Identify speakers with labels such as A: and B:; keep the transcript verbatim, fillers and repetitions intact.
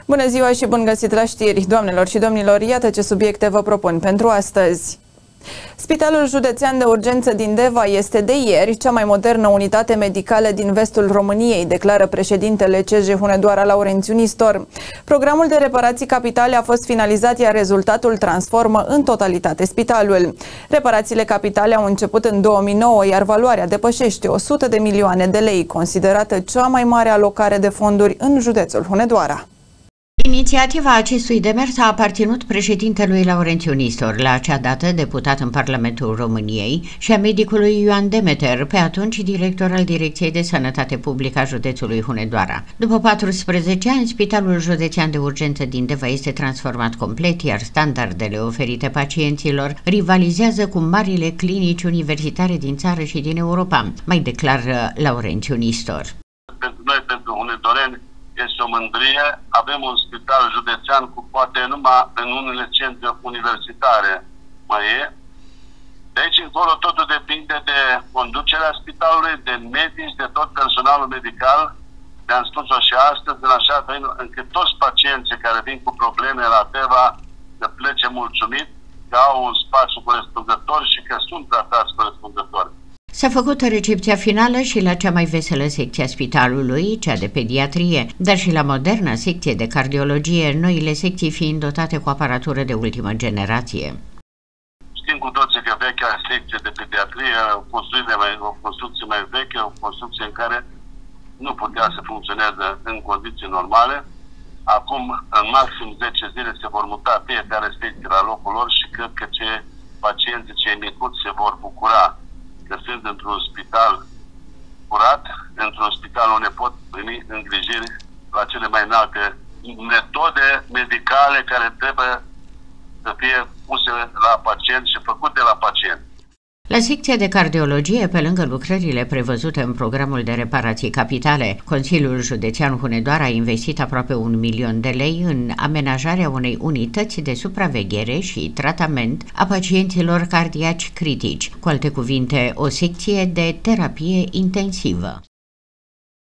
A: Bună ziua și bun găsit la știri, doamnelor și domnilor, iată ce subiecte vă propun pentru astăzi. Spitalul Județean de Urgență din Deva este de ieri cea mai modernă unitate medicală din vestul României, declară președintele C J Hunedoara Laurențiu Nistor. Programul de reparații capitale a fost finalizat, iar rezultatul transformă în totalitate spitalul. Reparațiile capitale au început în două mii nouă, iar valoarea depășește o sută de milioane de lei, considerată cea mai mare alocare de fonduri în județul Hunedoara.
B: Inițiativa acestui demers a aparținut președintelui Laurențiu Nistor, la acea dată deputat în Parlamentul României, și a medicului Ioan Demeter, pe atunci director al Direcției de Sănătate Publică a județului Hunedoara. După paisprezece ani, Spitalul Județean de Urgență din Deva este transformat complet, iar standardele oferite pacienților rivalizează cu marile clinici universitare din țară și din Europa, mai declară Laurențiu Nistor.
C: Pentru noi, pentru hunedoreni, este o mândrie. Avem un spital județean cu poate numai în unele centre universitare mai e. De aici încolo totul depinde de conducerea spitalului, de medici, de tot personalul medical. Le-am spus-o și astăzi, în așa fel încât toți pacienții care vin cu probleme la Deva să plece mulțumit, că au un spațiu corespunzător și că sunt tratați corespunzător.
B: S-a făcut recepția finală și la cea mai veselă secție a spitalului, cea de pediatrie, dar și la moderna secție de cardiologie, noile secții fiind dotate cu aparatură de ultimă generație.
C: Știm cu toții că vechea secție de pediatrie o construcție mai, o construcție mai veche, o construcție în care nu putea să funcționeze în condiții normale. Acum, în maxim zece zile, se vor muta fiecare secție la locul lor și cred că ce pacienții, cei micuți se vor bucura că sunt într-un spital curat, într-un spital unde pot primi îngrijiri la cele mai înalte metode medicale care trebuie să fie puse la pacient și făcute la pacient.
B: La secția de cardiologie, pe lângă lucrările prevăzute în programul de reparații capitale, Consiliul Județean Hunedoara a investit aproape un milion de lei în amenajarea unei unități de supraveghere și tratament a pacienților cardiaci critici, cu alte cuvinte, o secție de terapie intensivă.